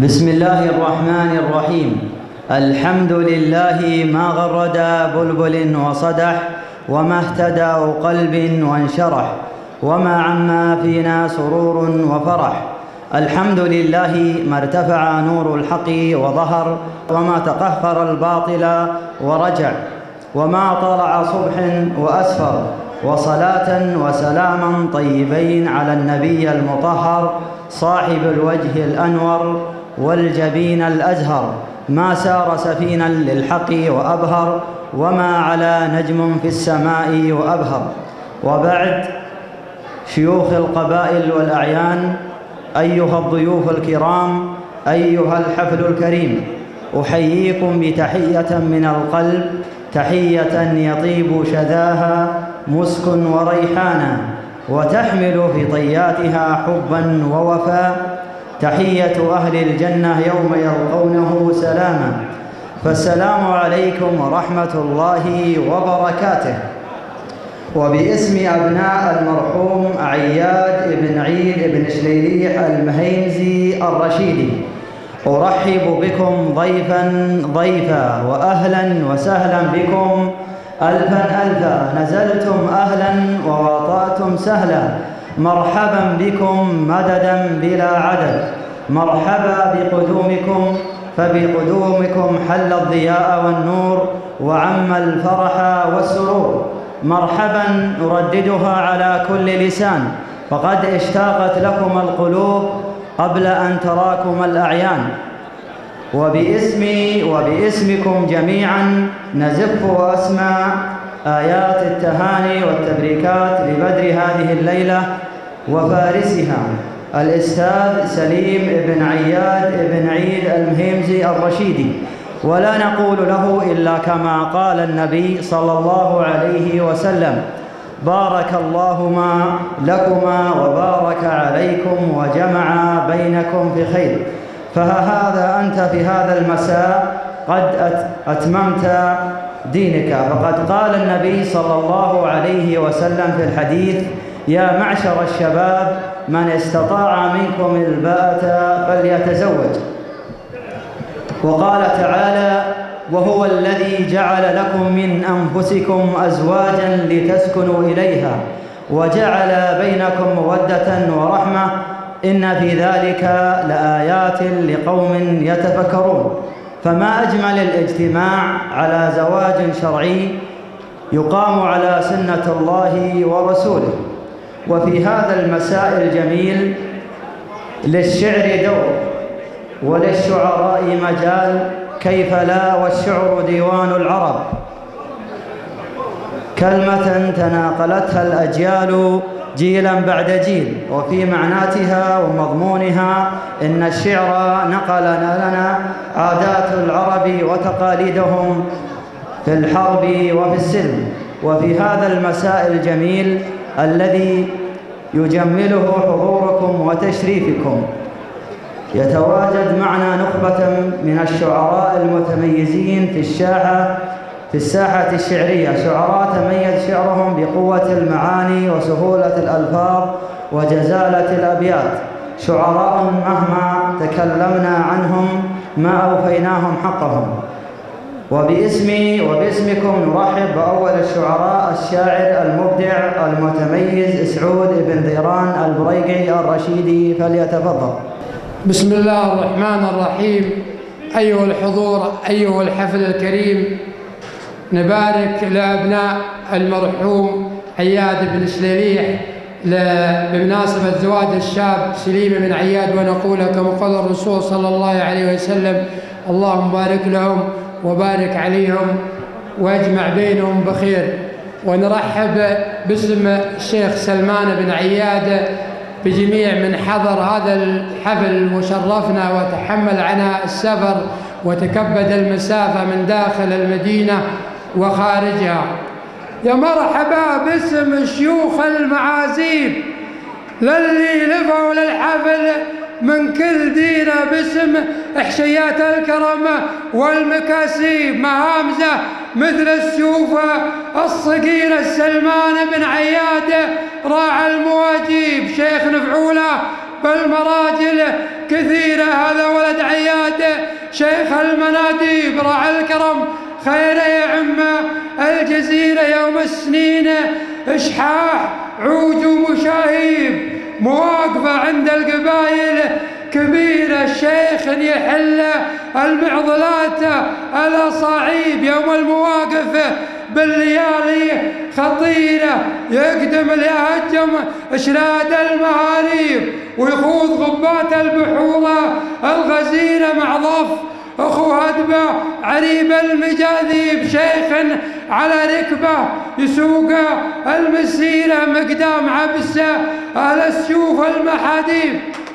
بسم الله الرحمن الرحيم. الحمد لله ما غرد بلبل وصدح، وما اهتدى قلب وانشرح، وما عما فينا سرور وفرح. الحمد لله ما ارتفع نور الحق وظهر، وما تقهقر الباطل ورجع، وما طلع صبح وأسفر. وصلاة وسلاما طيبين على النبي المطهر صاحب الوجه الأنور والجبين الأزهر، ما سار سفينا للحق وأبهر، وما علا نجم في السماء وأبهر. وبعد، شيوخ القبائل والأعيان، أيها الضيوف الكرام، أيها الحفل الكريم، أحييكم بتحية من القلب، تحية يطيب شذاها مسك وريحانا، وتحمل في طياتها حبا ووفاء، تحية أهل الجنة يوم يلقونه سلاما. فالسلام عليكم ورحمة الله وبركاته. وباسم أبناء المرحوم عياد بن عيد بن شليليح المهيمزي الرشيدي، أرحب بكم ضيفا وأهلا وسهلا بكم ألفا ألفا. نزلتم أهلا ووطأتم سهلا، مرحبا بكم مددا بلا عدد. مرحبا بقدومكم، فبقدومكم حل الضياء والنور، وعم الفرح والسرور. مرحبا نرددها على كل لسان، فقد اشتاقت لكم القلوب قبل أن تراكم الأعيان. وباسمي وباسمكم جميعا نزف وأسمع آيات التهاني والتبريكات لبدر هذه الليلة وفارسها الأستاذ سليم بن عياد بن عيد المهيمزي الرشيدي، ولا نقول له إلا كما قال النبي صلى الله عليه وسلم: بارك الله لكما وبارك عليكم وجمع بينكم في خير. فهذا أنت في هذا المساء قد أتممت دينك، فقد قال النبي صلى الله عليه وسلم في الحديث: يا معشر الشباب، من استطاع منكم الباءة فليتزوج. وقال تعالى: وهو الذي جعل لكم من أنفسكم أزواجا لتسكنوا إليها، وجعل بينكم مودة ورحمة، إن في ذلك لآيات لقوم يتفكرون. فما أجمل الاجتماع على زواج شرعي يقام على سنة الله ورسوله. وفي هذا المساء الجميل للشعر دور، وللشعراء مجال، كيف لا والشعر ديوان العرب. كلمة تناقلتها الأجيال جيلا بعد جيل، وفي معناتها ومضمونها إن الشعر نقل لنا عادات العرب وتقاليدهم في الحرب وفي السلم. وفي هذا المساء الجميل الذي يجمله حضوركم وتشريفكم، يتواجد معنا نخبة من الشعراء المتميزين في الساحة الشعرية، شعراء تميز شعرهم بقوة المعاني وسهولة الألفاظ وجزالة الأبيات، شعراء مهما تكلمنا عنهم ما أوفيناهم حقهم. وباسمي وباسمكم نرحب بأول الشعراء الشاعر المبدع المتميز سعود بن ذيران البريقي الرشيدي، فليتفضل. بسم الله الرحمن الرحيم. أيها الحضور، أيها الحفل الكريم، نبارك لأبناء المرحوم عياد بن شليليح بمناسبة زواج الشاب سليم بن عياد، ونقول كما قال الرسول صلى الله عليه وسلم: اللهم بارك لهم وبارك عليهم واجمع بينهم بخير. ونرحب باسم الشيخ سلمان بن عياد بجميع من حضر هذا الحفل وشرفنا وتحمل عناء السفر وتكبد المسافة من داخل المدينة وخارجها. يا مرحبا باسم شيوخ المعازيب للي لفوا للحفل من كل دينا، باسم احشيات الكرم والمكاسيب، مهامزة مثل السيوفة الصقيرة سلمان بن عياد راعى المواجيب، شيخ نفعولة بالمراجل كثيرة. هذا ولد عياد شيخ المناديب راعي الكرم خير يعم الجزيرة. يوم السنين إشحاح عوج ومشاهيب مواقفة عند القبائل كبيرة. الشيخ يحل المعضلات الأصاعيب يوم المواقف بالليالي خطيرة. يقدم ليهجم إشراد المهاريب ويخوض غبات البحور الغزيرة مع ضف أخو هدبة عريب المجاذيب. شيخ على ركبة يسوق المسيرة مقدام عبسة أهل السيوف المحاديب.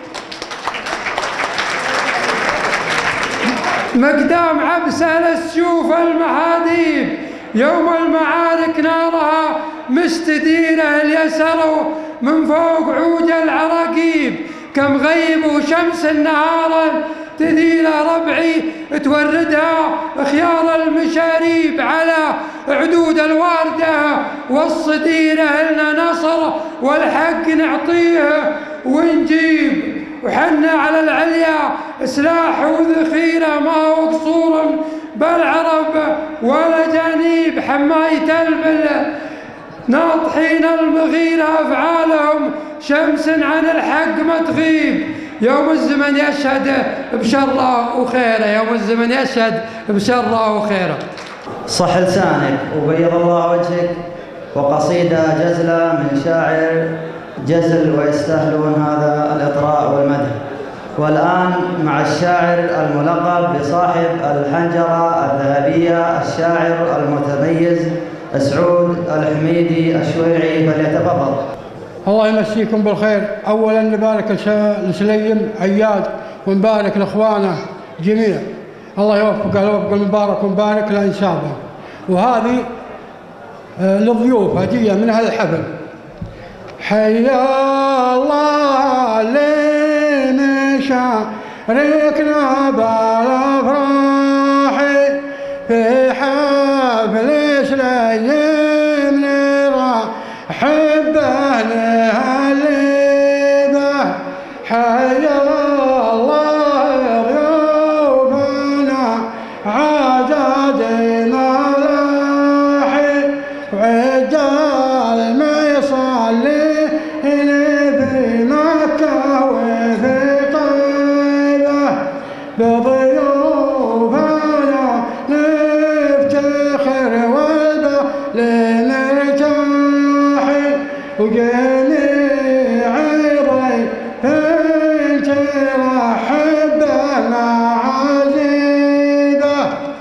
مقدام عبسة للسيوف المحاديب. يوم المعارك نارها مستديرة اليسر من فوق عوج العراقيب. كم غيب وشمس النهار تذيل ربعي توردها خيار المشاريب على عدود الواردة والصديرة. لنا نصر والحق نعطيه ونجيب وحنا على العليا سلاح وذخيرة ما هو قصور بالعرب ولا جانيب. حماية البل ناطحين المغيرة أفعالهم شمس عن الحق ما تغيب. يوم الزمن يشهد بشره وخيره. يوم الزمن يشهد بشره وخيره. صح لسانك وبيض الله وجهك. وقصيدة جزلة من شاعر جزل ويستاهلون هذا الإطراء والمدح. والآن مع الشاعر الملقب بصاحب الحنجرة الذهبية الشاعر المتميز سعود الحميدي الشويعي فليتفضل. الله يمسيكم بالخير. أولا نبارك لسليم عياد ونبارك لإخوانه جميع. الله يوفقه الوفق المبارك ونبارك لإنسابه. وهذه للضيوف هدية من هذا الحفل. حيا الله اللي مشاركنا بالأفراح في حفل سليم نرحب به نهلبه. حيا الله ضيوفنا عدد ملاحي وعدال ما يصلي في مكة وفي طيبة. بضيوفنا نفتخر والبال مرتاح وجميع ضيف ترحب مع عزيزه.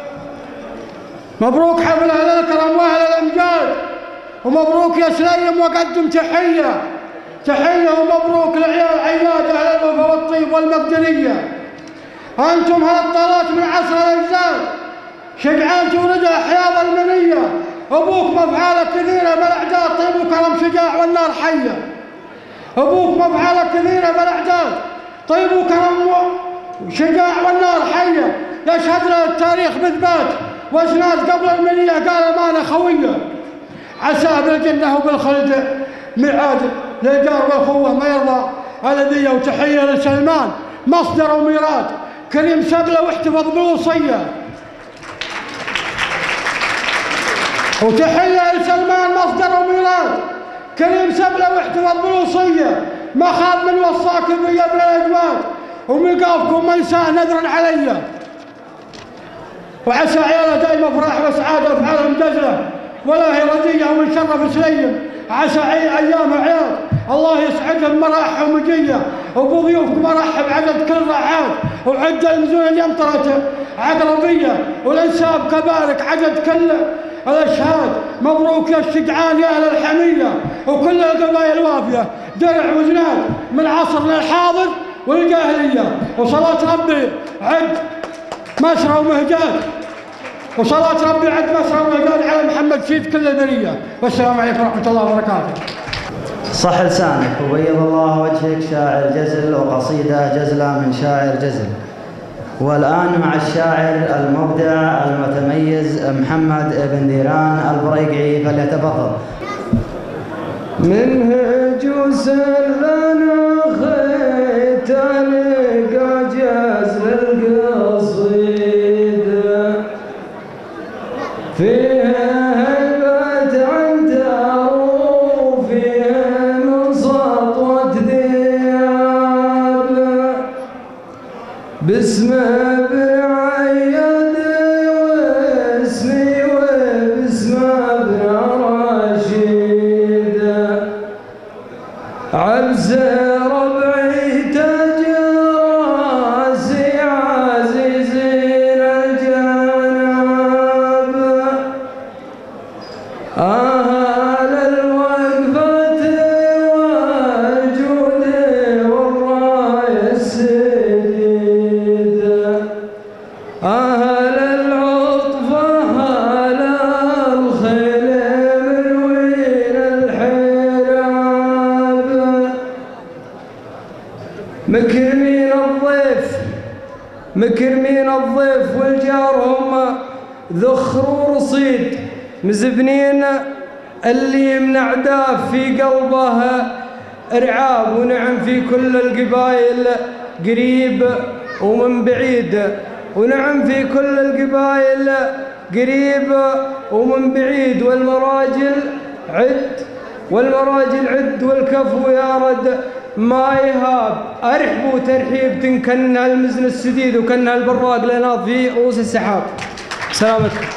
مبروك حفل أهل الكرم وأهل الأمجاد. ومبروك يا سليم وقدم تحية ومبروك لعيال عياد أهل الوفا والطيب والمقدرية. أنتم هالطلات من عصر الأجداد شجعان تولد حياض المنية. أبوك مفعالك كثيرة بالأعداد طيب وكرم شجاع والنار حية. أبوك مفعالك كثيرة بالأعداد طيب وكرم وشجاع والنار حية. يشهد له التاريخ بإثبات وأسناد قبل المنية قال أمانة خوية. عسى بالجنة وبالخلد ميعاد للجار والأخوة ما يرضى الذي. وتحية لسلمان مصدر وميراد كريم سبلة واحتفظ بالوصية. وتحية لسلمان مصدر وميراد كريم سبلة واحتفظ بالوصية. ما خاب من وصاكم من قبل الأجواد وميقافكم ما ينساه نذرا علي. وعسى عياله دائما فرح وسعادة وافعالهم جزلة ولا هي رضية ومن شرف سليم. عسى أيام عياد الله يسعدهم مراحة ومجية. وبضيوفكم أرحب عدد كل رعاد وعد المزون اللي امطرته عقربية والانساب كذلك عدد كل الاشهاد. مبروك يا الشجعان يا اهل الحمية وكل القبائل الوافية درع وزناد من عصر للحاضر والجاهلية. وصلاة ربي عد مسرى ومهجات. وصلاة ربي عد مسرى ومهجات على محمد سيد كل البرية. والسلام عليكم ورحمة الله وبركاته. صح لسانك وبيض الله وجهك. شاعر جزل وقصيدة جزلة من شاعر جزل. والآن مع الشاعر المبدع المتميز محمد بن ديران البريقعي فليتفضل. منهج سلنا خير تلقى جزل القصيد فيها هيبة عنتر وفيها من سطوة ذياب باسمه بن عياد واسمي وباسمه بن رشيد عبس ربعي تاج راسي عزيزين الجناب أهل الوقفة والجود والراية السديد أهل العطفة أهل الخيل مروين الحراب مكرمين الضيف مكرمين الضيف والجار هم ذخر ورصيد مزبنين اللي يمنع داف في قلبه ارعاب ونعم في كل القبائل قريب ومن بعيد ونعم في كل القبائل قريب ومن بعيد والمراجل عد والكفو يا رد ما يهاب أرحبوا ترحيب تنكنها المزن السديد وكنها البراق لنا في رؤوس السحاب. سلامتكم.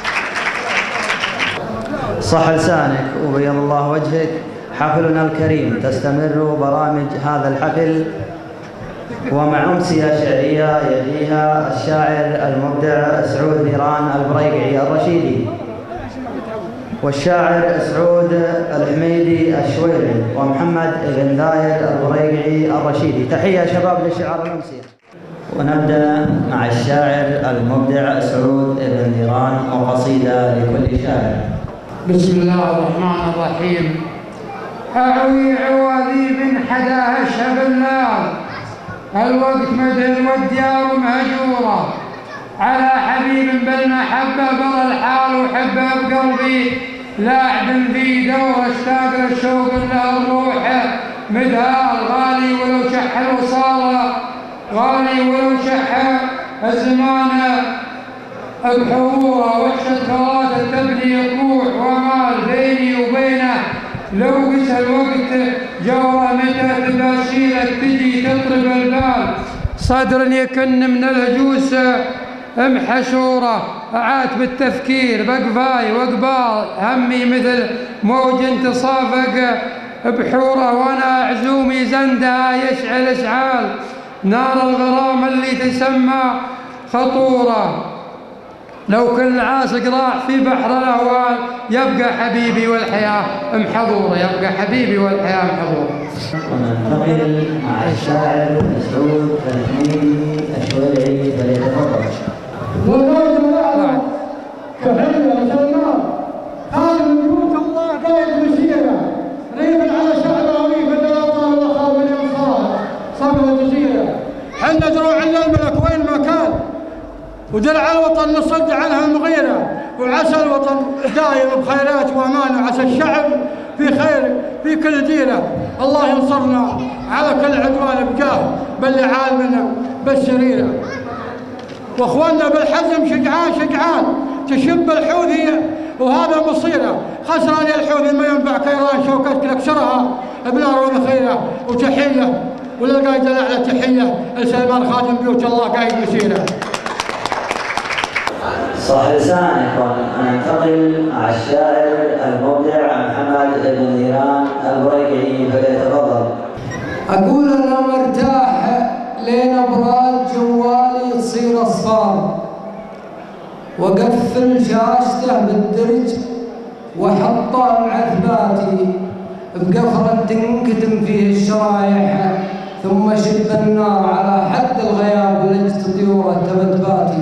صح لسانك وبيض الله وجهك. حفلنا الكريم تستمر برامج هذا الحفل ومع أمسية شعرية يليها الشاعر المبدع سعود نيران البريقعي الرشيدي والشاعر سعود الحميدي الشويري ومحمد بن داير البريقعي الرشيدي. تحية شباب للشعر الأمسية. ونبدأ مع الشاعر المبدع سعود بن نيران وقصيدة لكل شاعر. بسم الله الرحمن الرحيم. أعوي عواذيب حداها الشبلال الوقت مدهن والديار مهجورة على حبيب بالمحبة بر الحال وحبه بقلبي لاعب في دور اشتاق للشوق له الروح مدهال غالي ولو شح الوصالة غالي ولو شح الزمان بحروره وحشة خواته تبني يطوح ومال بيني وبينه لو قسى الوقت جوره متى تباشيرك تجي تطرب البال صدر يكن من الهجوس محشوره عات بالتفكير بقفاي وقبال همي مثل موج تصافق بحوره وانا عزومي زندها يشعل اشعال نار الغرام اللي تسمى خطوره لو كل عاشق راح في بحر الأهوال يبقى حبيبي والحياة محظورة يبقى حبيبي والحياة محظورة. وننتقل مع الشاعر سعود الحميدي الشويري فليتفضل. تحية سلمان هذا من بيوت الله قائد مسيرة ريبا على شعبه ويفد الأوطان والأخاء والإنصار صبر الجزيرة حنا دروع الملك وين ما كان ودرع الوطن نصد عنها المغيرة وعسى الوطن دايم بخيرات وأمان وعسى الشعب في خير في كل ديرة الله ينصرنا على كل عدوان بجاه بل عالمنا بالسريرة واخواننا بالحزم شجعان تشب الحوثي وهذا مصيره خسران يا الحوثي ما ينفع كيران شوكتك نكسرها بنار وذخيره وتحيه وللقايد الاعلى تحيه لسلمان خادم بيوت الله قايد مسيره. صح لسانك. وننتقل مع الشاعر المبدع محمد بن نيران البريقعي فليتفضل. أقول أنا مرتاح لين أبراد جوالي تصير أصفار وأقفل شاشته بالدرج وأحطه معثباتي بقفرة تنكتم فيه الشرايح ثم شب النار على حد الغياب ولجت طيوره تبت باتي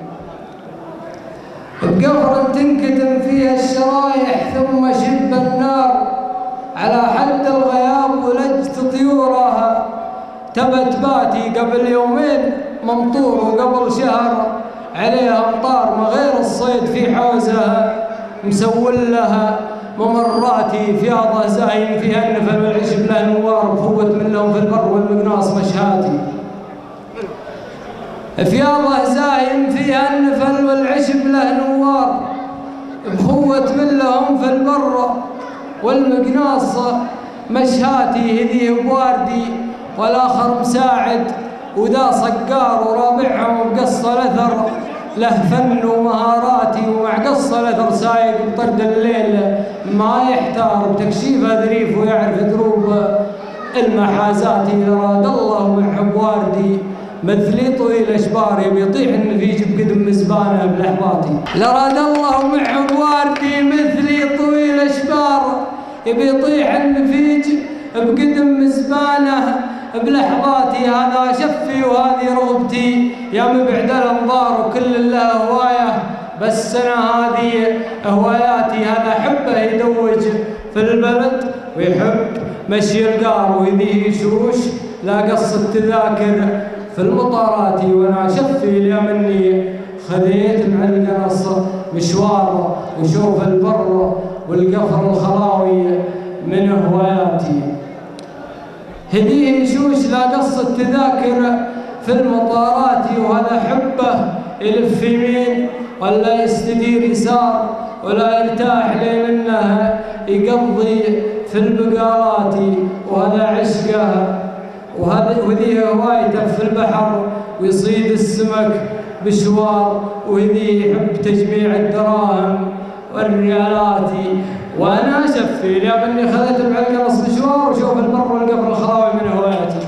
بقفرة تنكتم فيها الشرايح ثم شب النار على حد الغياب ولجت طيورها تبت باتي قبل يومين ممطور وقبل شهر عليها امطار ما غير الصيد في حوزها مسول لها ممراتي فياضة زاين فيها النفل والعشب له نوار بفوت من لهم في البر والمقناص مشهاتي فياضه زايم فيها النفل والعشب له نوار، بخوة من لهم في البر والمقناص، مشهاتي هذي بواردي والآخر مساعد، وذا صقار ورابعهم بقص الأثر، له فن ومهاراتي ومع قص الأثر سايق بطرد الليل ما يحتار بتكشيف ذريف ويعرف دروب المحازات. لراد الله محب واردي مثلي طويل اشباري بيطيح النفيج بقدم مزبانه بلحباطي. لراد الله محب واردي مثلي طويل اشبار بيطيح النفيج بقدم مزبانه بلحظاتي. هذا شفي وهذه رغبتي يا مبعد الانظار وكل له هوايه، بس انا هذه هواياتي. هذا حبه يدوج في البلد ويحب مشي القار ويذيه يشوش لا قص التذاكر في المطارات. وانا شفي اليمني خذيت مع القنص مشوار وشوف البر والقفر الخلاوي من هواياتي. هديه يشوش لا قص التذاكر في المطارات، وهذا حبه يلف يمين ولا يستدير يسار ولا يرتاح لين انه يقضي في البقالات. وهذا عشقه وهذه هوايته في البحر ويصيد السمك بشوار، وهذه يحب تجميع الدراهم والريالات. وانا شفي لاني خذيت مع القنص مشوار وشوف البر والقفر الخلاوي من هواياتي.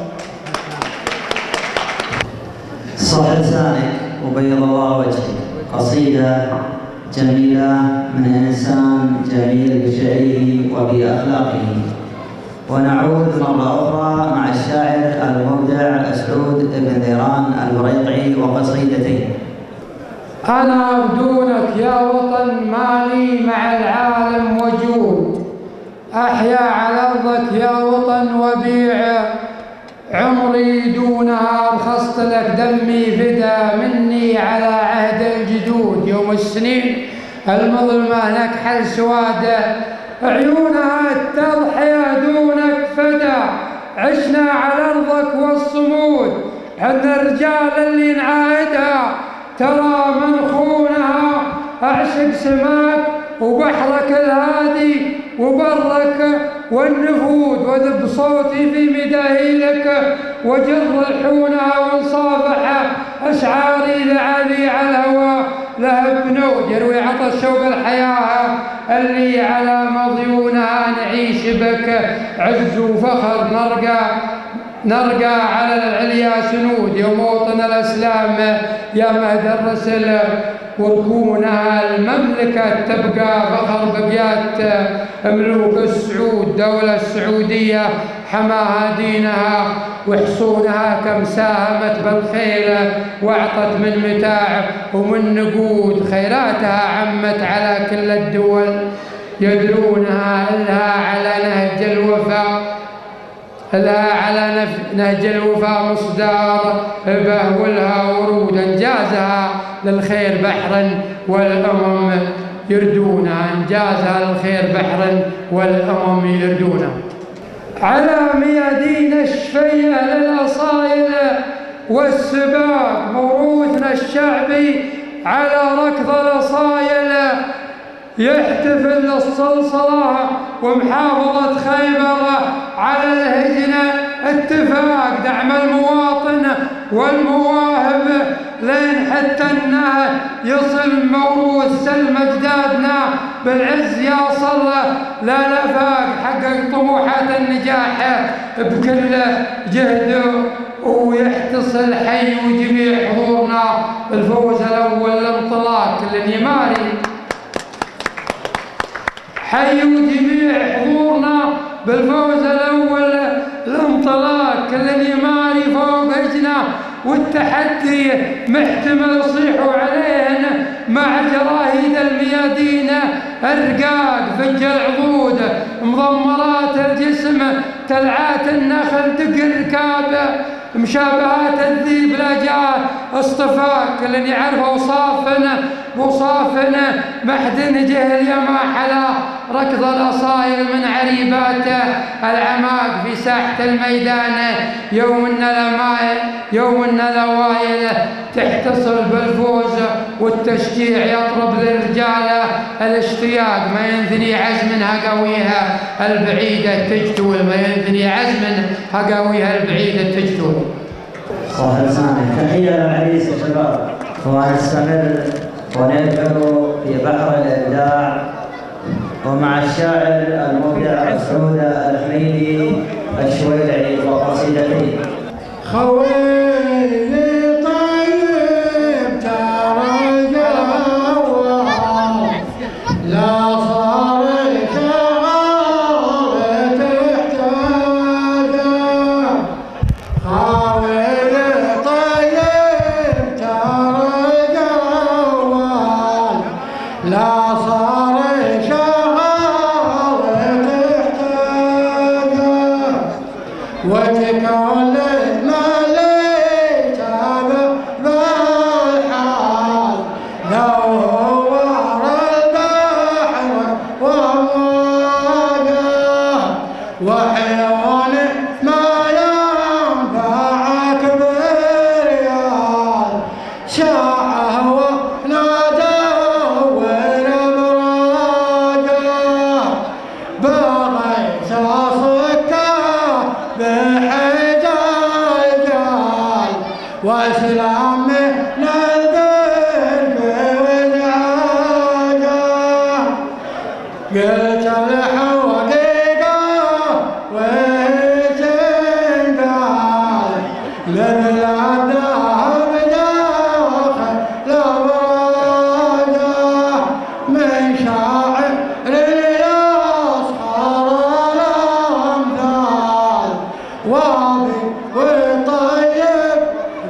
صح لسانك وبيض الله وجهك، قصيدة جميلة من إنسان جميل بشعره وبأخلاقه. ونعود مرة أخرى مع الشاعر المبدع سعود بن ذيران البريقعي وقصيدتين. أنا بدونك يا وطن مالي مع العالم وجود، أحيا على أرضك يا وطن وبيع عمري دونها. رخصت لك دمي فدا مني على عهد الجدود، يوم السنين المظلمة نكحل سوادة عيونها التضحية دونك فدا. عشنا على أرضك والصمود، عندنا الرجال اللي نعاهدها ترى من خونها. أعشق سماك وبحرك الهادي وبرك والنفود، وذب صوتي في مداهيلك وجر الحونها وانصافح أشعاري لعلي على الهوى لها بنود. يروي عطش شوق الحياة اللي على مضيونها نعيش بك عز وفخر نرقى على العليا سنود. يا موطن الاسلام يا مهد الرسل وركونها المملكه تبقى فخر بقيات ملوك السعود. دولة السعوديه حماها دينها وحصونها كم ساهمت بالخيل واعطت من متاع ومن نقود. خيراتها عمت على كل الدول يدرونها لها على نهج الوفاء، لها على نهج الوفاء مصدار به ولها ورود. انجازها للخير بحرا والامم يردونها، انجازها للخير بحرا والامم يردونها. على ميادين الشفيه للاصايل والسباق موروثنا الشعبي على ركض الاصايل. يحتفل الصلصلة ومحافظة خيبر على الهجنة اتفاق دعم المواطن والمواهب لين حتى انه يصل موروث سلم اجدادنا بالعز يصل للافاق. حقق طموحات النجاح بكل جهده ويحتصل حي وجميع حضورنا بالفوز الاول الانطلاق للنيماري. حي وجميع حضورنا بالفوز الاول الانطلاق النيماري فوق اجنا والتحدي محتمل يصيحوا عليهن مع جراهيد الميادين الرقاق فج العضود مضمرات الجسم تلعات النخل دق الركاب مشابهات الذيب الأجيال اصطفاك كل يعرف وصافنا ما حد نجهل يا ما حلا ركض الأصايل من عريباته العماق في ساحة الميدان يوم النوايل تحتصل بالفوز والتشجيع يطرب للرجال الاشتياق ما ينثني عزمها قويها البعيدة تجتول ما ينثني عزمها قويها البعيدة تجتول. صح لسانك. تحية للعريس يا شباب ونستمر ونبحر في بحر الإبداع ومع الشاعر المبدع سعود الحميدي الشويلعي وقصيدته. خويلي طيب ترى الجوال لا صار شغال تحتاجه. خويلي طيب ترى الجوال لا صار شغال تحتاجه. وتكون وسلام من القلب وزعاجه. قلت الحقيقة وتنقال من الذهب داخل الأبراجه. من شاعر الأصحار الأمثال واضي وطيب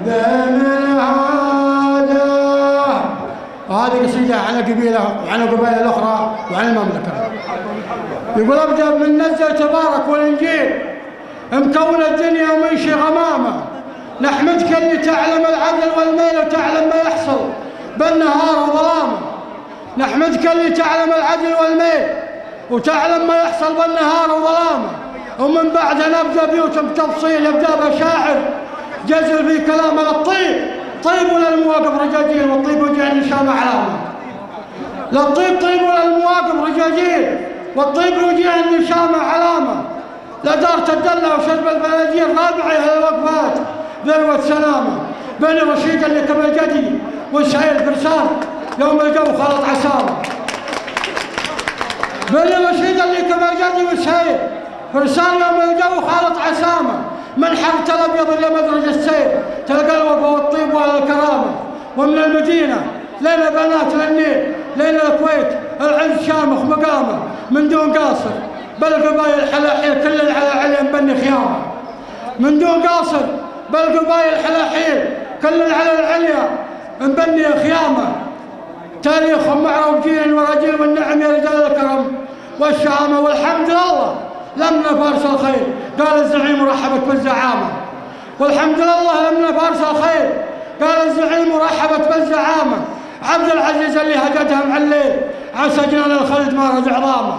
وهذه قصيدة عن قبيلة وعن القبائل الأخرى وعن المملكة. يقول أبدأ من نزل تبارك والإنجيل مكون الدنيا ومنشي غمامة. نحمدك اللي تعلم العدل والميل وتعلم ما يحصل بالنهار وظلامه. نحمدك اللي تعلم العدل والميل وتعلم ما يحصل بالنهار وظلامه. ومن بعدها نبدأ بيوتم تفصيل يبدأ بشاعر جزل في كلام الطيب طيب للمواقف رجاجيل والطيب وجه النشام علامه. للطيب طيب للمواقف رجاجيل والطيب وجه النشام علامه. لدار تدلى وشرب البلاجير رابعها الوقفات ذروة سلامه. بين رشيد اللي كما جدي وسعيد فرسان يوم الجو خلط عسامه. بين رشيد اللي كما جدي وسعيد فرسان يوم الجو خلط عسامه. من حرت الابيض الى مدرج السير تلقى الوفا والطيب والكرامه. ومن المدينه ليلة بنات للنيل ليلة الكويت العز شامخ مقامه من دون قاصر بالقبايل الحلاحيل كل على علي مبني خيامه. من دون قاصر بالقبايل الحلاحيل كل على العليا مبني خيامه. تاريخهم معروف جيل وراجيل والنعم يا رجال الكرم والشهامه. والحمد لله لمنا فارس الخير قال الزعيم مرحبت بالزعامه. والحمد لله لمنا فارس الخير قال الزعيم مرحبت بالزعامه. عبد العزيز اللي هجدها مع الليل عسى جنان الخلد ما رجع عظامه.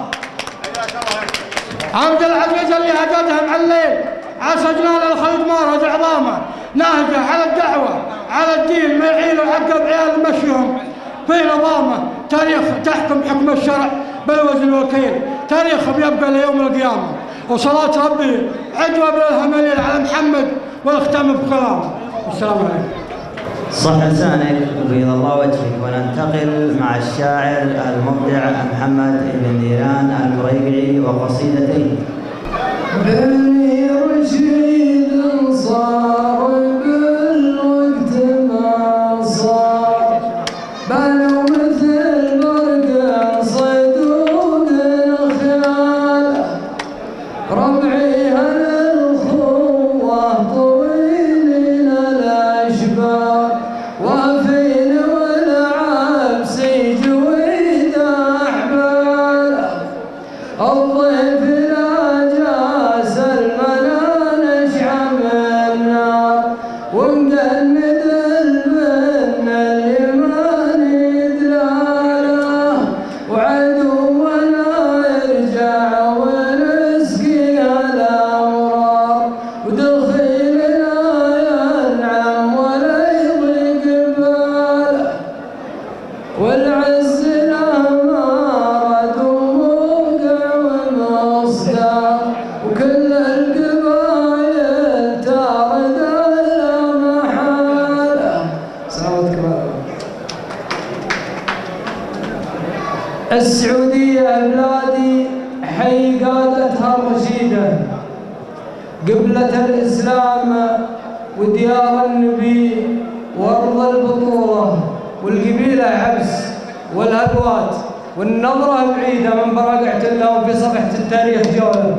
عبد العزيز اللي هجدها مع الليل عسى جنان الخلد ما رجع عظامه. ناهجه على الدعوه على الدين ما يعيل وعقب عيال مشيهم في نظامه. تاريخ تحكم حكم الشرع بالوزن والكيل. تاريخهم يبقى ليوم القيامه. وصلاه ربي عدوى بالهمليل على محمد والختام بكلامه. السلام عليكم. صح لسانك وبيض الله وجهك. وننتقل مع الشاعر المبدع محمد بن نيران المريقعي وقصيدته. بني رشيد صار بالوقت ما صار بنوا مثل برق صيدون الخيال. ربعي هالأخوة طويلين الأشبال وافين والعبس جويد أحبال. الضيف لا جاس المنان اشعم النار ومجند المن اليماني دلاله وعدونا يرجع ونسقي الأمرار ودخيلنا ينعم ولا يضيق باله والعز الأمارة وموقع ومصدر وكل القبائل تارد المحالة. سلامتكم. السعودية بلادي حي قادتها الرشيدة قبلة الإسلام وديار النبي وأرض البطولة والقبيلة عبس والهدوات والنظرة بعيدة من براقعة الله وفي صفحة التاريخ جولة.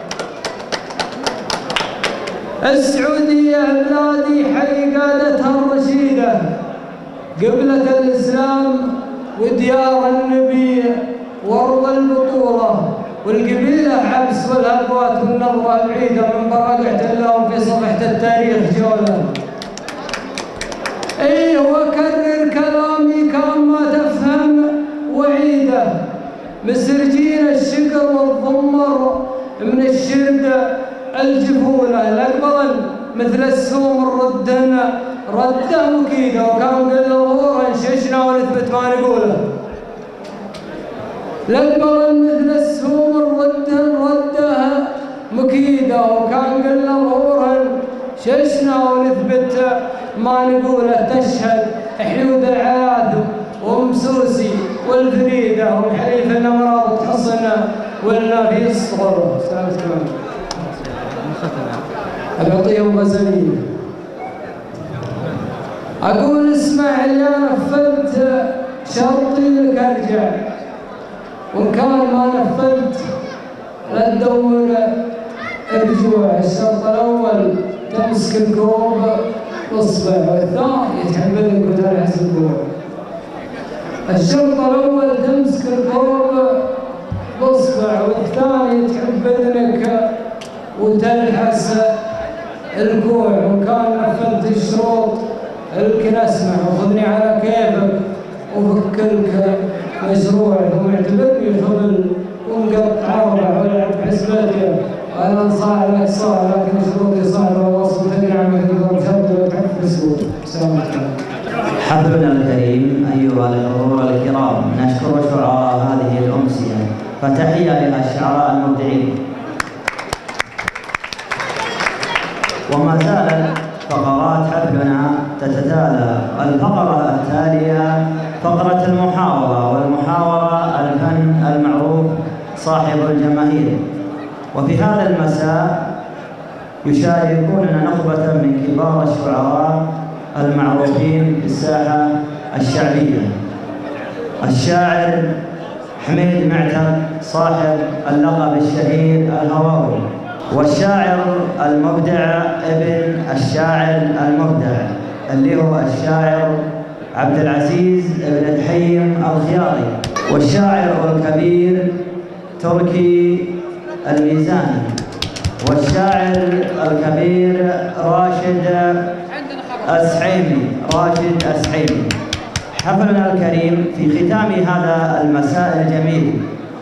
السعودية بلادي حي قادتها الرشيدة قبلة الإسلام وديار النبي وأرض البطولة والقبيلة عبس والهدوات والنظرة بعيدة من براقعة الله وفي صفحة التاريخ جولة. ايه وكرر كلامي كان ما تفهم وعيده مسرجين الشكر والضمر من الشرد الجفونه الاقبل مثل السوم ردنا رده مكيده وكان قل ظهورا ششنا ونثبت ما نقوله. الاقبل مثل السوم رده مكيده وكان قل ظهورا ششنا ونثبت ما نقوله. تشهد حيود العاثم ومسوسي والفريده ومحليف الامراض تحصنا ولا في الصغر. سلامتكم. أعطيهم غزلية أقول اسمع اللي أنا نفذت شرطي لك أرجع وإن كان ما نفذت لا تدور الرجوع. الشرط الأول تمسك الكوب واصبع والثاني يتحملك وتلحس الكوب. الشرط الأول تمسك الكوب واصبع والثاني تحب إذنك وتلحس الكوع. وكان نفذت الشروط الكن اسمع وخذني على كيفك وفكرك مشروعك ومعتبرني خبل ومقطع ربع والعب حسبتي. انا انصاع لك صاع لكن شروطي صعبه ووصلتني عمك تقدر تشد وتعرف السوق. سلامتكم. حفلنا الكريم أيها الحضور الكرام، نشكر شعراء هذه الأمسية فتحية إلى الشعراء المبدعين. وما زالت فقرات حفلنا تتتالى. الفقرة التالية فقرة المحاورة، والمحاورة الفن المعروف صاحب الجماهير. وفي هذا المساء يشاركوننا نخبة من كبار الشعراء المعروفين في الساحة الشعبية: الشاعر حميد معتر صاحب اللقب الشهير الهواوي، والشاعر المبدع ابن الشاعر المبدع اللي هو الشاعر عبد العزيز بن الحيم الخياطي، والشاعر الكبير تركي الميزاني، والشاعر الكبير راشد أسحيمي. حفلنا الكريم في ختام هذا المساء الجميل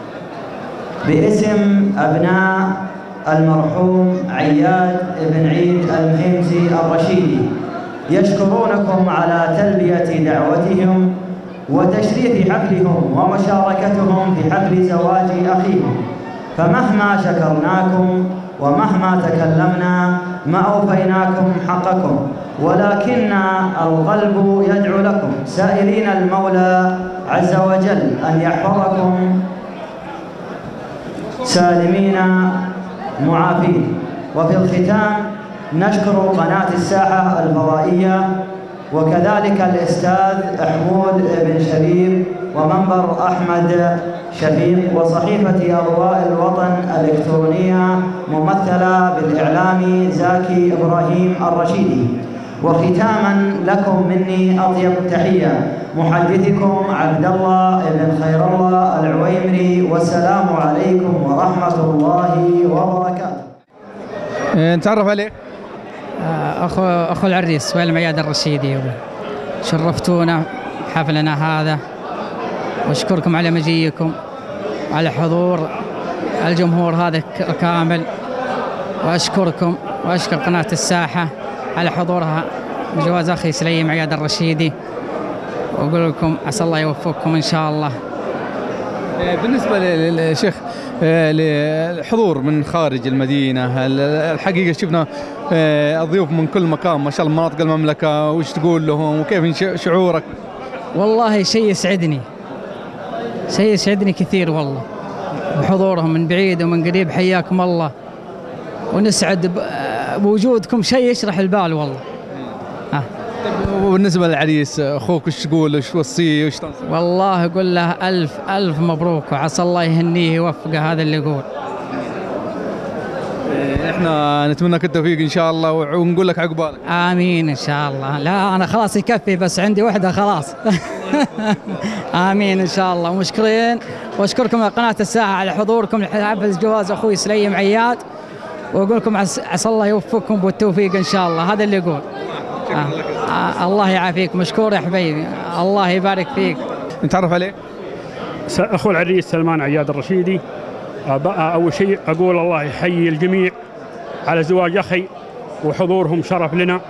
باسم أبناء المرحوم عياد بن عيد المحيمزي الرشيدي يشكرونكم على تلبية دعوتهم وتشريف حفلهم ومشاركتهم في حفل زواج أخيهم. فمهما شكرناكم ومهما تكلمنا ما أوفيناكم حقكم، ولكن القلب يدعو لكم سائلين المولى عز وجل أن يحفظكم سالمين معافين. وفي الختام نشكر قناة الساحة الفضائية وكذلك الأستاذ حمود بن شبيب ومنبر أحمد شفيق وصحيفة أضواء الوطن الإلكترونية ممثلة بالإعلامي زاكي إبراهيم الرشيدي. وختاما لكم مني أطيب تحية محدثكم عبد الله بن خير الله العويمري، والسلام عليكم ورحمة الله وبركاته. نتعرف عليك. أخو العريس وائل المعياد الرشيدي، شرفتونا بحفلنا هذا، وأشكركم على مجيئكم، على حضور الجمهور هذا كامل، وأشكركم وأشكر قناة الساحة على حضورها بجواز أخي سليم معياد الرشيدي، وأقول لكم عسى الله يوفقكم إن شاء الله. بالنسبة للشيخ الحضور من خارج المدينة، الحقيقة شفنا الضيوف من كل مكان ما شاء الله، مناطق المملكة، وش تقول لهم وكيف شعورك؟ والله شيء يسعدني كثير والله بحضورهم من بعيد ومن قريب، حياكم الله، ونسعد بوجودكم، شيء يشرح البال والله. وبالنسبة للعريس أخوك وش تقول، وش توصيه، وش تنصح؟ والله أقول له ألف ألف مبروك، وعسى الله يهنيه يوفقه، هذا اللي يقول. احنا نتمنى لك التوفيق ان شاء الله، ونقول لك عقبالك. امين ان شاء الله. لا انا خلاص يكفي، بس عندي وحده خلاص. امين ان شاء الله، ومشكورين، واشكركم قناه الساحه على حضوركم لحفل جواز اخوي سليم عياد، واقول لكم عسى الله يوفقكم بالتوفيق ان شاء الله، هذا اللي يقول. الله يعافيك، مشكور يا حبيبي، الله يبارك فيك. نتعرف عليك؟ اخو العريس سلمان عياد الرشيدي. اول شيء اقول الله يحيي الجميع على زواج اخي، وحضورهم شرف لنا،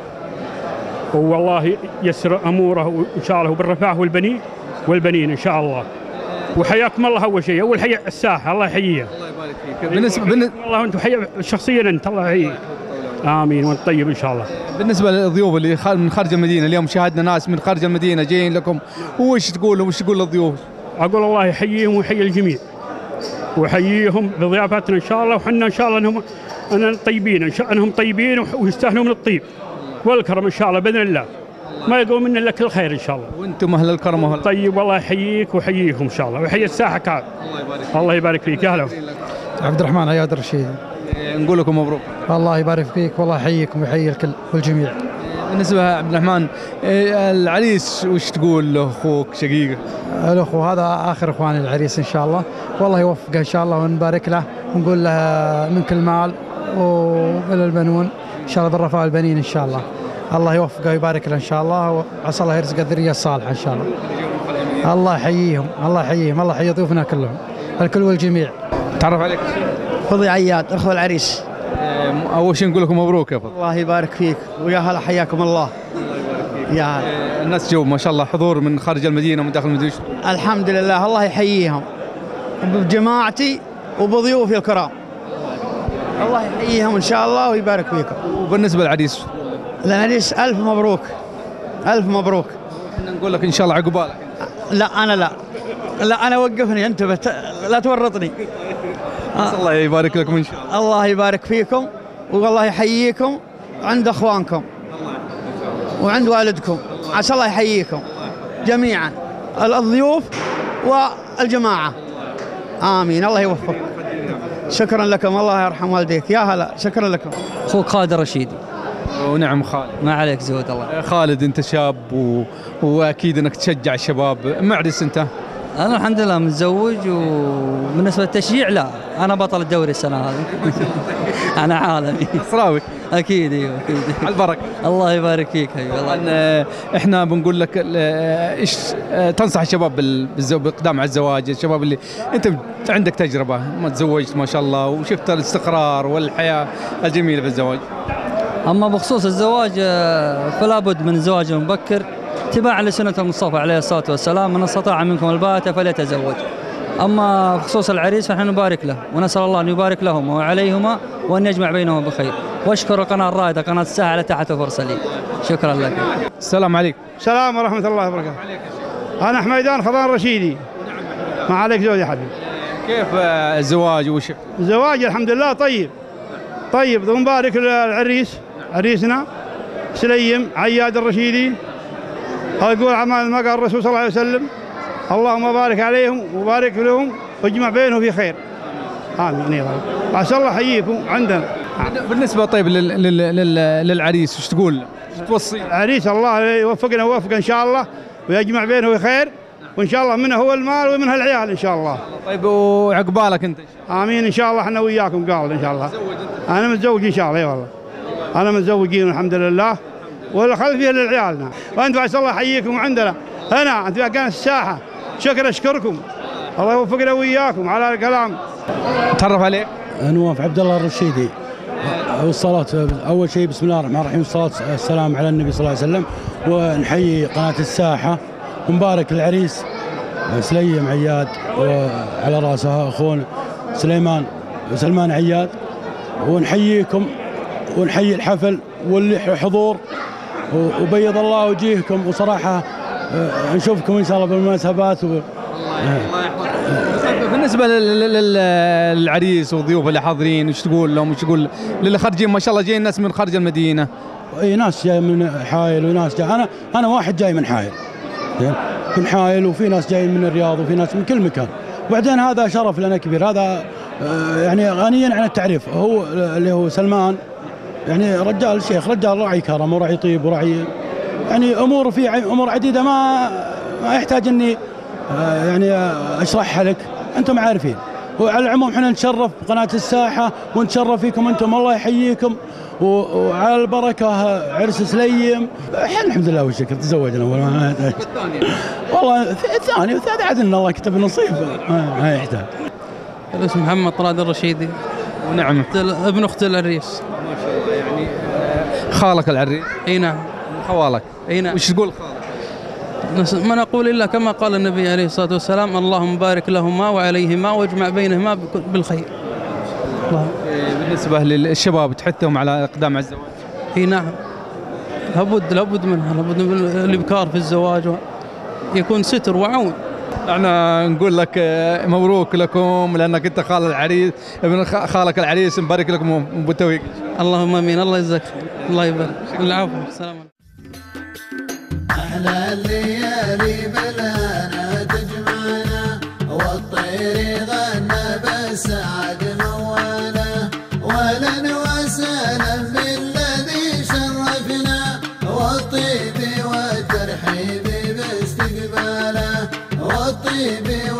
والله يسر اموره ان شاء الله، وبالرفاه والبنين ان شاء الله. وحياكم الله. اول شيء حي الساحه، الله يحييها. الله يبارك فيك. بالنسبه والله انتم شخصيا انت، الله يحييك. امين وانت طيب ان شاء الله. بالنسبه للضيوف اللي من خارج المدينه، اليوم شاهدنا ناس من خارج المدينه جايين لكم، وش تقول وش تقول للضيوف؟ اقول الله يحييهم ويحيي الجميع، ويحييهم بضيافتنا ان شاء الله، وحنا ان شاء الله انهم طيبين، انهم طيبين ويستاهلوا من الطيب والكرم ان شاء الله باذن الله، ما يقول منا الا كل خير ان شاء الله. وانتم اهل الكرم واهل طيب، والله يحييك ويحييكم ان شاء الله، ويحيي الساحه كعب. الله يبارك فيك. يا هلا. عبد الرحمن عياد الرشيدي. نقول لكم مبروك. الله يبارك فيك، والله يحييكم ويحيي الكل والجميع. بالنسبه عبد الرحمن، العريس وش تقول له اخوك شقيقه؟ الاخو هذا اخر اخوان العريس ان شاء الله، والله يوفقه ان شاء الله، ونبارك له ونقول له من كل مال وللبنون ان شاء الله، بالرفاه والبنين ان شاء الله. الله يوفقه ويبارك له ان شاء الله، وعسى الله يرزقه الذريه الصالحه ان شاء الله. الله يحييهم، الله يحييهم، الله يحيي ضيوفنا كلهم، الكل والجميع. تعرف عليك؟ فضي عياد اخو العريس. اول شيء نقول لكم مبروك يا فضل. الله يبارك فيك، ويا هلا حياكم الله. يا هلا. الناس جو ما شاء الله، حضور من خارج المدينه ومن داخل المدينه. الحمد لله، الله يحييهم بجماعتي وبضيوفي الكرام، الله يحييهم ان شاء الله ويبارك فيكم. وبالنسبه للعريس؟ العريس الف مبروك، الف مبروك. احنا نقول لك ان شاء الله عقبالك. لا انا وقفني انت، لا تورطني. الله يبارك لكم ان شاء الله. الله يبارك فيكم، والله يحييكم عند اخوانكم وعند والدكم، عسى الله يحييكم جميعا، الضيوف والجماعه. امين، الله يوفقك. شكرا لكم، الله يرحم والديك. يا هلا، شكرا لكم. اخوك خالد الرشيدي. ونعم خالد، ما عليك زود الله. خالد انت شاب واكيد انك تشجع الشباب، معرس انت؟ انا الحمد لله متزوج، وبالنسبه للتشجيع لا، انا بطل الدوري السنه هذه. انا عالمي صراوي. اكيد ايوه اكيد. على البركه. الله يبارك فيك حبيبي. والله احنا بنقول لك ايش تنصح الشباب باقدام على الزواج، الشباب اللي انت عندك تجربه، ما تزوجت ما شاء الله وشفت الاستقرار والحياه الجميله في الزواج. اما بخصوص الزواج فلا بد من الزواج المبكر اتباعا لسنه المصطفى عليه الصلاه والسلام، من استطاع منكم الباءة فليتزوج. اما بخصوص العريس فنحن نبارك له، ونسال الله ان يبارك لهما وعليهما، وان يجمع بينهما بخير. واشكر القناه الرائده قناه الساحه على تحت الفرصه لي. شكرا لك. السلام عليكم. السلام ورحمه الله وبركاته. انا حميدان خضان رشيدي. ما عليك زود يا حبيبي. كيف الزواج وش؟ الزواج الحمد لله طيب ونبارك للعريس، عريسنا سليم عياد الرشيدي. اقول عمال ما قال الرسول صلى الله عليه وسلم، اللهم بارك عليهم وبارك لهم واجمع بينهم في خير. امين. عسى الله يحييكم عندنا. بالنسبه طيب للعريس وش تقول؟ وش توصي؟ العريس الله يوفقنا ويوفق ان شاء الله، ويجمع بينه في خير، وان شاء الله منه هو المال ومنها العيال ان شاء الله. طيب وعقبالك انت؟ امين ان شاء الله، احنا وياكم قابل ان شاء الله. انا متزوج ان شاء الله. اي والله. أنا متزوجين الحمد لله، والخلفية لعيالنا. وأنتم عسى الله يحييكم عندنا هنا أنتم كان الساحة. أشكركم، الله يوفقنا وإياكم على الكلام. تعرف عليك؟ نواف عبد الله الرشيدي. والصلاة أول شيء بسم الله الرحمن الرحيم، والصلاة والسلام على النبي صلى الله عليه وسلم. ونحيي قناة الساحة ونبارك العريس سليم عياد وعلى راسها أخونا سلمان عياد، ونحييكم ونحيي الحفل والحضور، وبيض الله وجيهكم. وصراحة نشوفكم إن شاء الله بالمناسبات. بالنسبة للعريس والضيوف اللي حاضرين، وش تقول لهم؟ وش تقول للي خارجين؟ ما شاء الله جايين ناس من خارج المدينة. اي ناس جاي من حايل وناس جاي. انا واحد جاي من حايل، من حايل، وفي ناس جايين من الرياض وفي ناس من كل مكان. وبعدين هذا شرف لنا كبير، هذا يعني غنيا عن التعريف. هو اللي هو سلمان يعني رجال شيخ، رجال راعي كرم وراعي طيب وراعي يعني امور، في امور عديده ما يحتاج اني يعني اشرحها لك، انتم عارفين. وعلى العموم احنا نتشرف بقناه الساحه ونتشرف فيكم انتم، الله يحييكم. وعلى البركه عرس سليم، احنا الحمد لله والشكر تزوجنا والله الثاني والثالث عاد ان الله كتب نصيب، ما يحتاج. الاسم محمد طراد الرشيدي. ونعم ابن اخت العريس. ما شاء الله. يعني خالك العريس؟ اي نعم. خوالك؟ اي نعم. وش تقول خالك؟ ما نقول الا كما قال النبي عليه الصلاه والسلام: اللهم بارك لهما وعليهما واجمع بينهما بالخير. الله. بالنسبه للشباب تحثهم على اقدام على الزواج؟ اي نعم، لابد منها، لابد من الابكار في الزواج، يكون ستر وعون. احنا نقول لك مبروك لكم، لانك انت خال العريس، ابن خالك العريس، نبارك لكم بالتوفيق. اللهم امين، الله يجزاك، الله يبارك. العفو، السلام عليكم. أحلى الليالي بلانا تجمعنا، والطير غنى بالسعد موانا، ولن وسهلا بالذي شرفنا، والطيب والترحيب باستقباله، والطيب